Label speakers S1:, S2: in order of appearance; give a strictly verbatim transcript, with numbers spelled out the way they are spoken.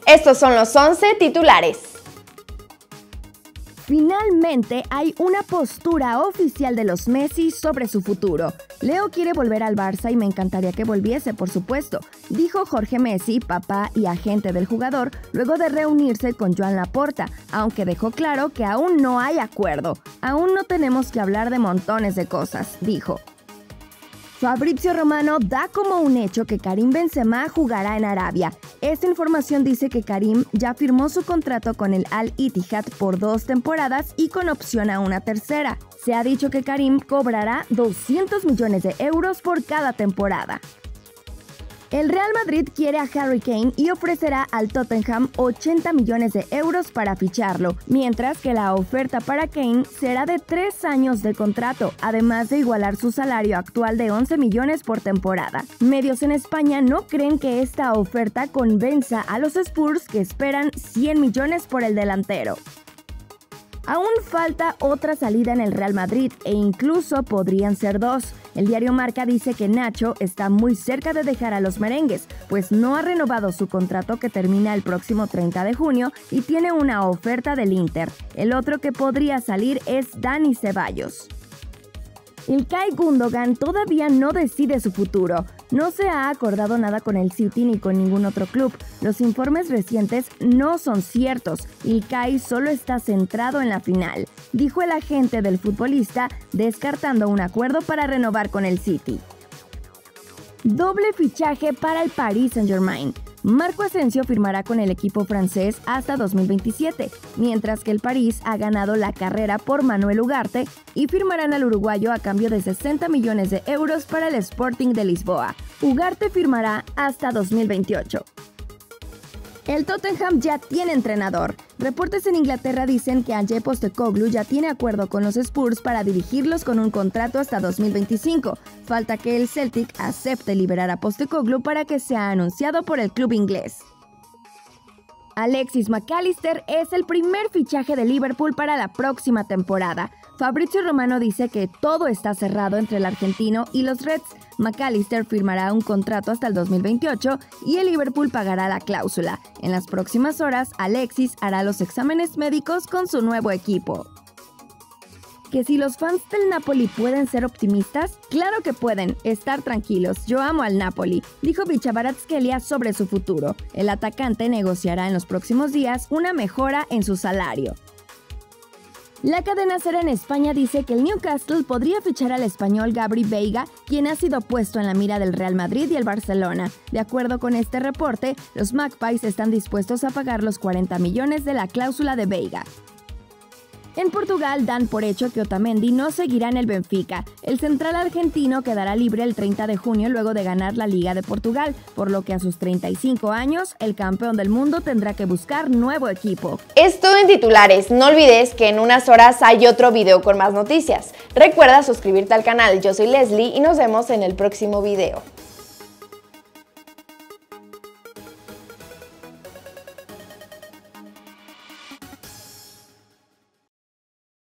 S1: Estos son los once titulares.
S2: Finalmente hay una postura oficial de los Messi sobre su futuro. Leo quiere volver al Barça y me encantaría que volviese, por supuesto, dijo Jorge Messi, papá y agente del jugador, luego de reunirse con Joan Laporta, aunque dejó claro que aún no hay acuerdo. Aún no tenemos que hablar de montones de cosas, dijo. Fabrizio Romano da como un hecho que Karim Benzema jugará en Arabia. Esta información dice que Karim ya firmó su contrato con el Al-Ittihad por dos temporadas y con opción a una tercera. Se ha dicho que Karim cobrará doscientos millones de euros por cada temporada. El Real Madrid quiere a Harry Kane y ofrecerá al Tottenham ochenta millones de euros para ficharlo, mientras que la oferta para Kane será de tres años de contrato, además de igualar su salario actual de once millones por temporada. Medios en España no creen que esta oferta convenza a los Spurs, que esperan cien millones por el delantero. Aún falta otra salida en el Real Madrid e incluso podrían ser dos. El diario Marca dice que Nacho está muy cerca de dejar a los merengues, pues no ha renovado su contrato que termina el próximo treinta de junio y tiene una oferta del Inter. El otro que podría salir es Dani Ceballos. Ilkay Gundogan todavía no decide su futuro. No se ha acordado nada con el City ni con ningún otro club. Los informes recientes no son ciertos. Ilkay solo está centrado en la final, dijo el agente del futbolista, descartando un acuerdo para renovar con el City. Doble fichaje para el Paris Saint-Germain. Marco Asensio firmará con el equipo francés hasta dos mil veintisiete, mientras que el París ha ganado la carrera por Manuel Ugarte y firmarán al uruguayo a cambio de sesenta millones de euros para el Sporting de Lisboa. Ugarte firmará hasta dos mil veintiocho. El Tottenham ya tiene entrenador. Reportes en Inglaterra dicen que Ange Postecoglou ya tiene acuerdo con los Spurs para dirigirlos con un contrato hasta dos mil veinticinco. Falta que el Celtic acepte liberar a Postecoglou para que sea anunciado por el club inglés. Alexis McAllister es el primer fichaje de Liverpool para la próxima temporada. Fabrizio Romano dice que todo está cerrado entre el argentino y los Reds. McAllister firmará un contrato hasta el dos mil veintiocho y el Liverpool pagará la cláusula. En las próximas horas, Alexis hará los exámenes médicos con su nuevo equipo. ¿Que si los fans del Napoli pueden ser optimistas? Claro que pueden, estar tranquilos, yo amo al Napoli, dijo Vicha Kvaratskhelia sobre su futuro. El atacante negociará en los próximos días una mejora en su salario. La cadena SER en España dice que el Newcastle podría fichar al español Gabri Veiga, quien ha sido puesto en la mira del Real Madrid y el Barcelona. De acuerdo con este reporte, los Magpies están dispuestos a pagar los cuarenta millones de la cláusula de Veiga. En Portugal dan por hecho que Otamendi no seguirá en el Benfica. El central argentino quedará libre el treinta de junio luego de ganar la Liga de Portugal, por lo que a sus treinta y cinco años, el campeón del mundo tendrá que buscar nuevo equipo.
S1: Es todo en titulares. No olvides que en unas horas hay otro video con más noticias. Recuerda suscribirte al canal. Yo soy Leslie y nos vemos en el próximo video.